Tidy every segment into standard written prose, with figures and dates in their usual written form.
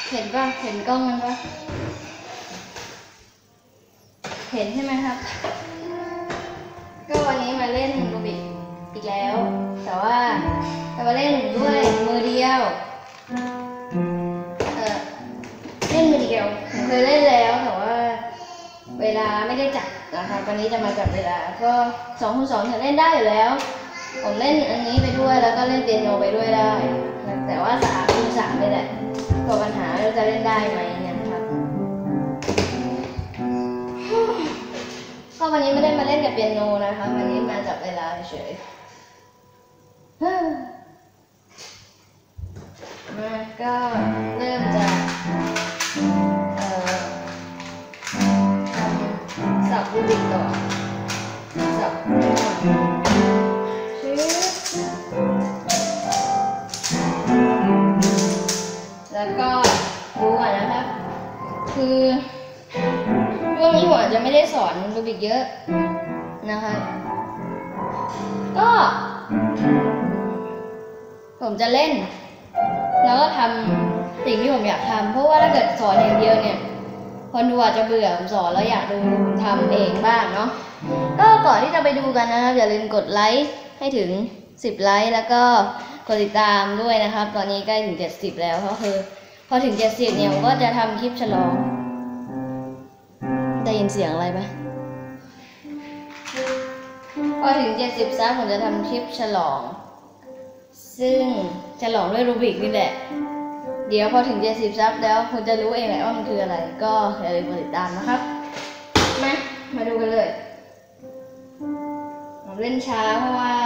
เห็นป่ะเห็นกล้องมันป่ะเห็นใช่ไหมครับก็วันนี้มาเล่นรูบิกอีกแล้วแต่ว่าจะมาเล่นด้วยมือเดียวเล่นมือเดียวผมเคยเล่นแล้วแต่ว่าเวลาไม่ได้จัดนะคะวันนี้จะมาจัดเวลาก็2 คูณ 2เล่นได้อยู่แล้วผมเล่นอันนี้ไปด้วยแล้วก็เล่นเปียโนไปด้วยได้แต่ว่า3 คูณ 3นี่แหละตัวปัญหาเราจะเล่นได้ไหมเนี่ยครับก็วันนี้ไม่ได้มาเล่นกับเปียโนนะคะวันนี้มาจับเวลาเฉยมาก็เริ่มจากสับรูบิกก่อนสับแล้วก็ดูก่อนนะครับคือช่วงนี้ผมอาจจะไม่ได้สอนรูบิกเยอะนะคะก็ผมจะเล่นแล้วก็ทำสิ่งที่ผมอยากทำเพราะว่าถ้าเกิดสอนอย่างเดียวเนี่ยคนดูอาจจะเบื่อผมสอนแล้วอยากดูทำเองบ้างเนาะก็ก่อนที่จะไปดูกันนะครับอย่าลืมกดไลค์ให้ถึง10 ไลค์แล้วก็กดติดตามด้วยนะครับตอนนี้ใกล้ถึง70แล้วก็คือพอถึง70เนี่ยผมก็จะทำคลิปฉลองได้ยินเสียงอะไรไหมพอถึง70ซับผมจะทำคลิปฉลองซึ่งฉลองด้วยรูบิกนี่แหละเดี๋ยวพอถึง70ซับแล้วคุณจะรู้เองแหละว่ามันคืออะไรก็อย่าลืมกดติดตามนะครับมาดูกันเลยผมเล่นช้าเพราะว่า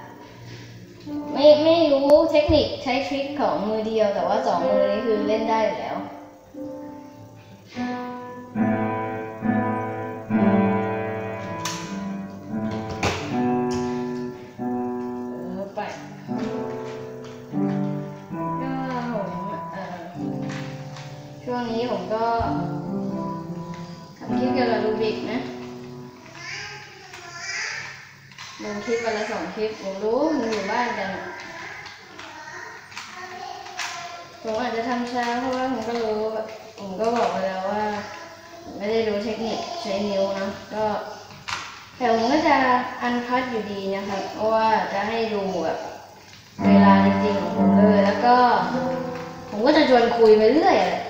ไม่รู้เทคนิคใช้ทริคของมือเดียวแต่ว่า2 มือนี้คือเล่นได้อยู่แล้วไปช่วงนี้ผมก็ทำคลิปเกี่ยวกับรูบิกนะลงคลิปวันละ2 คลิปผมรู้มันอยู่บ้านกันผมอาจจะทำช้าเพราะว่าผมก็รู้ผมก็บอกไปแล้วว่าไม่ได้รู้เทคนิคใช้นิ้วนะก็แต่ผมก็จะอันคัทอยู่ดีนะครับเพราะว่าจะให้ดูแบบเวลาจริงๆของผมเลยแล้วก็ผมก็จะชวนคุยไปเรื่อยเลย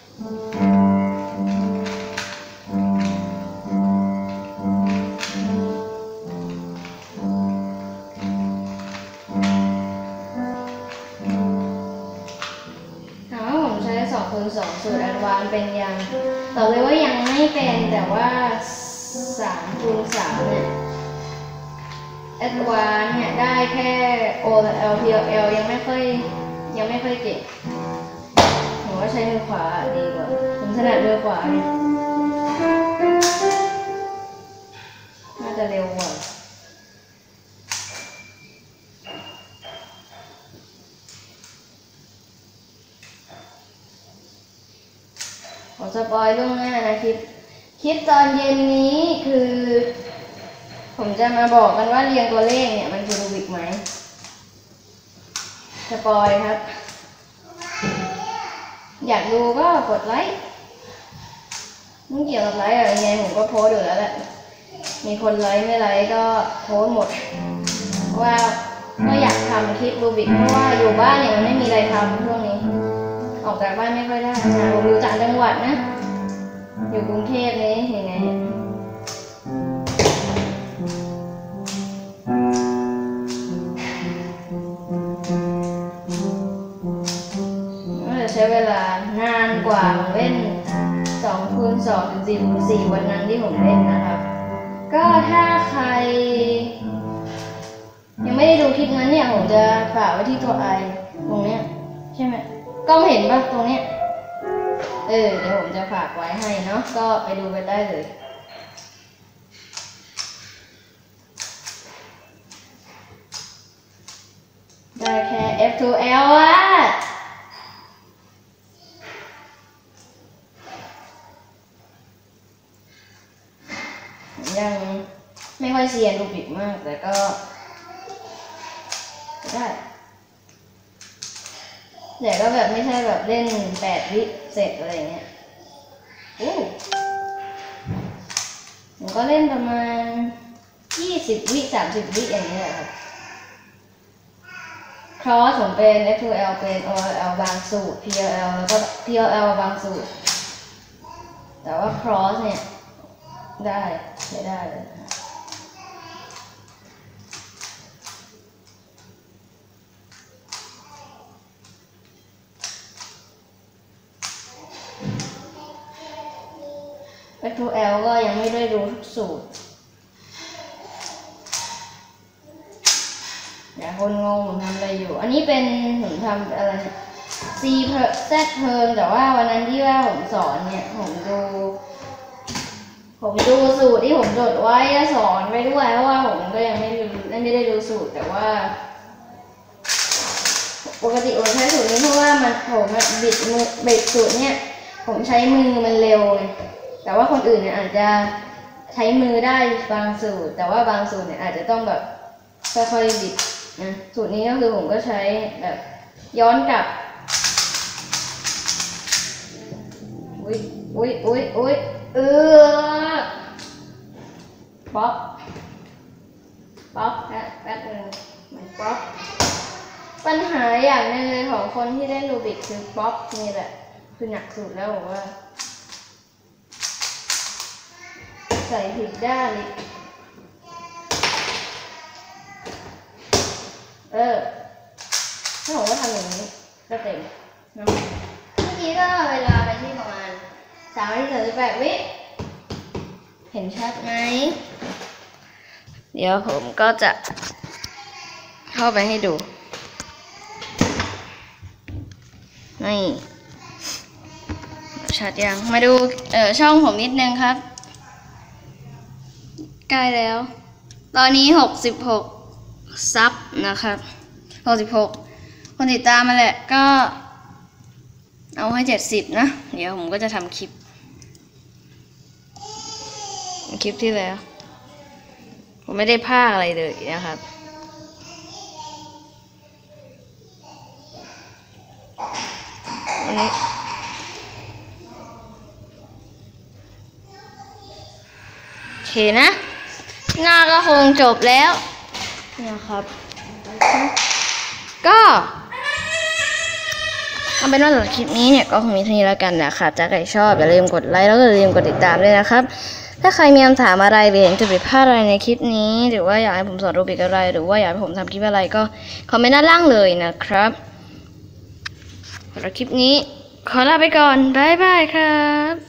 2 คูณ 2สูตรแอดวานซ์เป็นยังตอบเลยว่ายังไม่เป็นแต่ว่า3 คูณ 3เนี่ยแอดวานซ์เนี่ยได้แค่ O และ L PL ยังไม่ค่อยเก่งผมว่าใช้มือขวาดีกว่าผมถนัดมือขวาน่าจะเร็วกว่าขอสปอยล่วงหน้านะคลิปตอนเย็นนี้คือผมจะมาบอกกันว่าเรียงตัวเลขเนี่ยมันคือรูบิกไหมสปอยครับอยากดูก็กดไลค์ไม่เกี่ยวกับไลค์อะไรไงผมก็โพสอยู่แล้วแหละมีคนไลค์ไม่ไลค์ก็โพสหมดว่าก็อยากทำคลิปรูบิกเพราะว่าอยู่บ้านเนี่ยมันไม่มีอะไรทำช่วงนี้ออกจากบ้านไม่ค่อยได้ผมอยู่ต่างจังหวัดนะอยู่กรุงเทพนี้ยังไงก็จะใช้เวลานานกว่าเล่น2 คูณ 2 ถึง4 คูณ 4วันนั้นที่ผมเล่นนะครับก็ถ้าใครยังไม่ได้ดูคลิปนั้นเนี่ยผมจะฝากไว้ที่ตัวไอตรงเนี้ยใช่ไหมกล้องเห็นปะตรงเนี้ยเดี๋ยวผมจะฝากไว้ให้เนาะก็ไปดูกันได้เลยได้แค่ F2L อะยังไม่ค่อยเซียนรูบิกมากแต่ก็ได้แต่ก็แบบไม่ใช่แบบเล่น8 วิเสร็จอะไรเงี้ยผมก็เล่นประมาณ20 วิ30 วิอย่างเงี้ยครับครอสผมเป็น F2L เป็น OLL บางสูตร PLL แล้วก็ PLL บางสูตรแต่ว่า cross เนี่ยได้ใช้ได้เลยF2L ก็ยังไม่ได้รู้ทุกสูตรเดี๋ยวคนงงผมทำอะไรอยู่อันนี้เป็นผมทำอะไรเนี่ย C Z เพิ่มแต่ว่าวันนั้นที่ว่าผมสอนเนี่ยผมดูสูตรที่ผมจดไว้สอนไปด้วยเพราะว่าผมก็ยังไม่ได้ดูสูตรแต่ว่าปกติผมใช้สูตรนี้เพราะว่าผมบิดสูตรเนี่ยผมใช้มือมันเร็วไงแต่ว่าคนอื่นเนี่ยอาจจะใช้มือได้บางสูตรแต่ว่าบางสูตรเนี่ยอาจจะต้องแบบค่อยๆบิดนะสูตรนี้ก็คือผมก็ใช้แบบย้อนกลับอุ๊ยป๊อปแป๊บนึงมันป๊อปปัญหาอย่างนึงเลยของคนที่เล่นรูบิกคือป๊อปนี่แหละคือหนักสุดแล้วบอกว่าใส่ผิดด้านอีกถ้าผมก็ทำอย่างนี้ก็เต็มเนาะเมื่อกี้ก็เวลาไปที่ประมาณ3:38 วิเห็นชัดไหมเดี๋ยวผมก็จะเข้าไปให้ดูนี่ชัดยังมาดูช่องผมนิดนึงครับใกล้แล้วตอนนี้66ซับนะครับ66คนติดตามมาแหละก็เอาให้70นะเดี๋ยวผมก็จะทำคลิปที่แล้วผมไม่ได้พากอะไรเลยนะครับอันนี้โอเคนะหน้าก็คงจบแล้วนะครับก็เอาเป็นว่าสำหรับคลิปนี้เนี่ยก็คงมีเท่านี้แล้วกันนะครับถ้าใครชอบอย่าลืมกดไลค์แล้วก็อย่าลืมกดติดตามด้วยนะครับถ้าใครมีคำถามอะไรหรือเห็นจุดผิดพลาดอะไรในคลิปนี้หรือว่าอยากให้ผมสอนรูบิกอะไรหรือว่าอยากให้ผมทำคลิปอะไรก็คอมเมนต์ด้านล่างเลยนะครับสำหรับคลิปนี้ขอลาไปก่อนบ๊ายบายครับ